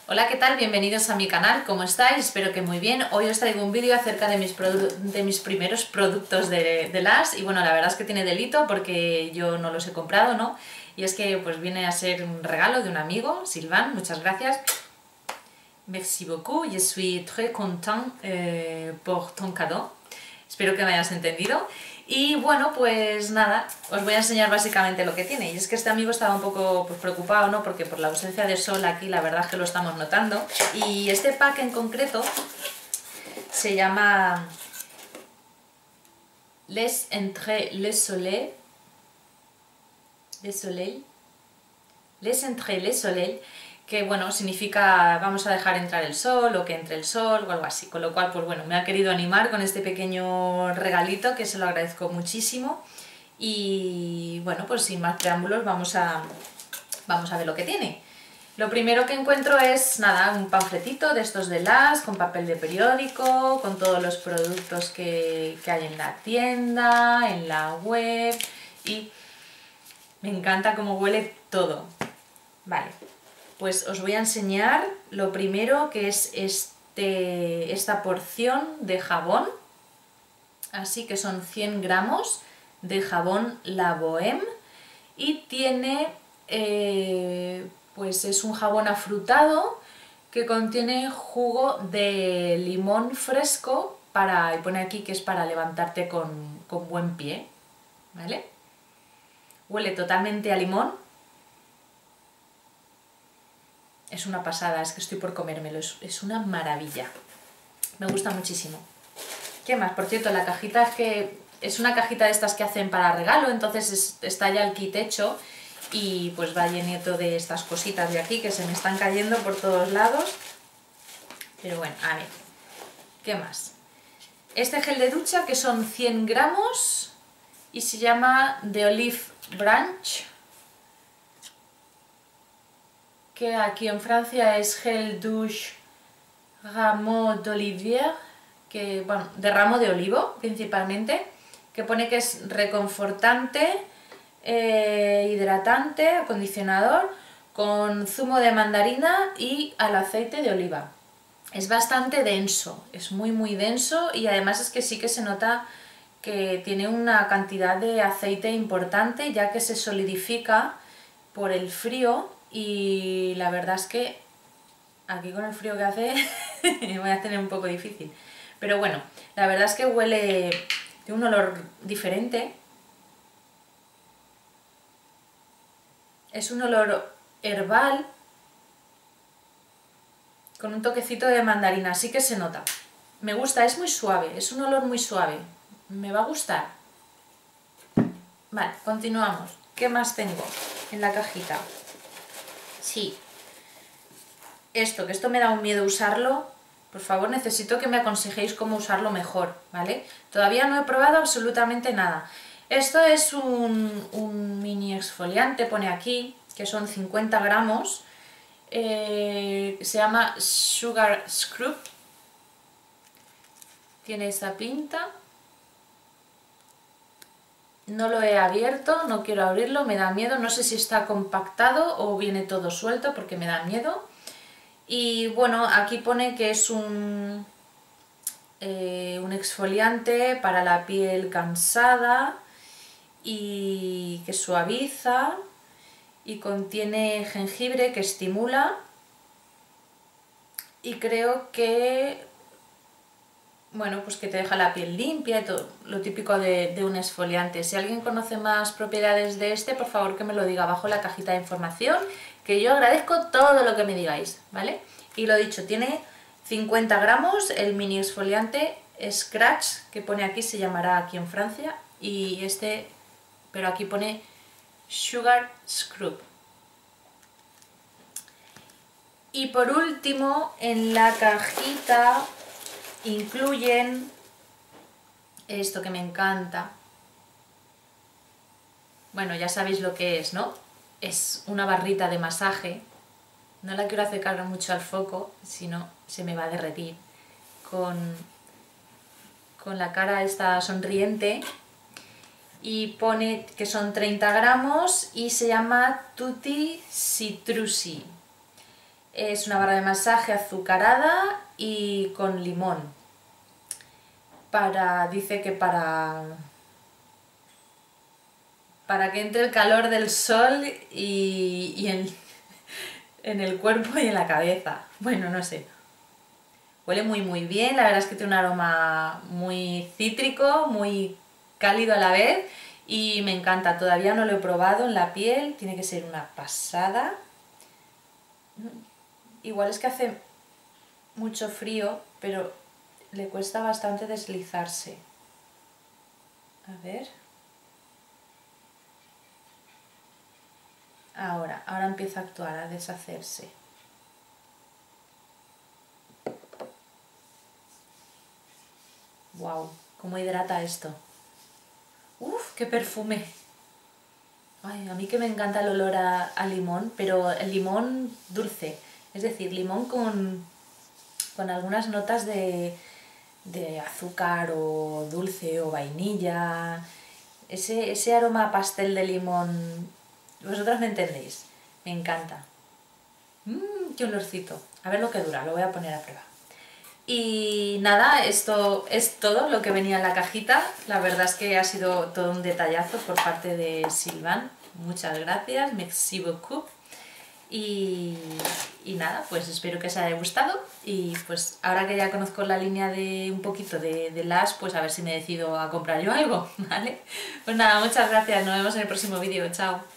Hola, ¿qué tal? Bienvenidos a mi canal, ¿cómo estáis? Espero que muy bien. Hoy os traigo un vídeo acerca de mis primeros productos de Lush y bueno, la verdad es que tiene delito porque yo no los he comprado, ¿no? Y es que pues viene a ser un regalo de un amigo, Sylvain, muchas gracias. Merci beaucoup, je suis très content por ton cadeau. Espero que me hayas entendido. Y bueno, pues nada, os voy a enseñar básicamente lo que tiene. Y es que este amigo estaba un poco pues, preocupado, ¿no? Porque por la ausencia de sol aquí la verdad es que lo estamos notando. Y este pack en concreto se llama Les Entrées le Soleil. Les Entrées le Soleil, que bueno, significa vamos a dejar entrar el sol o que entre el sol o algo así, con lo cual pues bueno, me ha querido animar con este pequeño regalito que se lo agradezco muchísimo y bueno, pues sin más preámbulos vamos a ver lo que tiene. Lo primero que encuentro es nada, un panfletito de estos de Lush con papel de periódico, con todos los productos que hay en la tienda, en la web y me encanta cómo huele todo. Vale, pues os voy a enseñar lo primero que es esta porción de jabón. Así que son 100 gramos de jabón La Bohème y tiene, pues es un jabón afrutado que contiene jugo de limón fresco y pone aquí que es para levantarte con buen pie, ¿vale? Huele totalmente a limón. Es una pasada, es que estoy por comérmelo, es una maravilla. Me gusta muchísimo. ¿Qué más? Por cierto, la cajita es una cajita de estas que hacen para regalo, entonces está ya el kit hecho y pues va llenito de estas cositas de aquí que se me están cayendo por todos lados. Pero bueno, a ver, ¿qué más? Este gel de ducha que son 100 gramos y se llama The Olive Branch, que aquí en Francia es Gel Douche Rameau d'Olivier, que, bueno, de ramo de olivo principalmente, que pone que es reconfortante, hidratante, acondicionador, con zumo de mandarina y al aceite de oliva. Es bastante denso, es muy denso y además es que sí que se nota que tiene una cantidad de aceite importante ya que se solidifica por el frío y la verdad es que aquí con el frío que hace me voy a tener un poco difícil. Pero bueno, la verdad es que huele de un olor diferente. Es un olor herbal con un toquecito de mandarina, así que se nota. Me gusta, es muy suave, es un olor muy suave. Me va a gustar. Vale, continuamos. ¿Qué más tengo en la cajita? Sí. Que esto me da un miedo usarlo. Por favor, necesito que me aconsejéis cómo usarlo mejor, ¿vale? Todavía no he probado absolutamente nada. Esto es un mini exfoliante, pone aquí, que son 50 gramos. Se llama Sugar Scrub. Tiene esta pinta. No lo he abierto, no quiero abrirlo, me da miedo. No sé si está compactado o viene todo suelto porque me da miedo. Y bueno, aquí pone que es un exfoliante para la piel cansada y que suaviza y contiene jengibre que estimula y creo que, bueno, pues que te deja la piel limpia y todo, lo típico de un exfoliante. Si alguien conoce más propiedades de este, por favor que me lo diga abajo en la cajita de información, que yo agradezco todo lo que me digáis, ¿vale? Y lo dicho, tiene 50 gramos, el mini exfoliante Scratch, que pone aquí, se llamará aquí en Francia, y este, pero aquí pone Sugar Scrub. Y por último, en la cajita incluyen esto que me encanta. Bueno, ya sabéis lo que es, ¿no? Es una barrita de masaje. No la quiero acercar mucho al foco, si no se me va a derretir. Con la cara esta sonriente. Y pone que son 30 gramos y se llama Tutti Citrusi. Es una barra de masaje azucarada y con limón. Dice que para que entre el calor del sol y en el cuerpo y en la cabeza. Bueno, no sé. Huele muy bien, la verdad es que tiene un aroma muy cítrico, muy cálido a la vez y me encanta. Todavía no lo he probado en la piel, tiene que ser una pasada. Igual es que hace mucho frío, pero le cuesta bastante deslizarse. A ver. Ahora empieza a actuar, a deshacerse. Wow, cómo hidrata esto. Uf, qué perfume. Ay, a mí que me encanta el olor a limón, pero el limón dulce. Es decir, limón con algunas notas de azúcar o dulce o vainilla. Ese aroma a pastel de limón. Vosotros me entendéis. Me encanta. Qué olorcito. A ver lo que dura, lo voy a poner a prueba. Y nada, esto es todo lo que venía en la cajita. La verdad es que ha sido todo un detallazo por parte de Sylvain. Muchas gracias, merci beaucoup. Y nada, pues espero que os haya gustado. Y pues ahora que ya conozco la línea de un poquito de Lush, pues a ver si me decido a comprar yo algo, ¿vale? Pues nada, muchas gracias, nos vemos en el próximo vídeo, chao.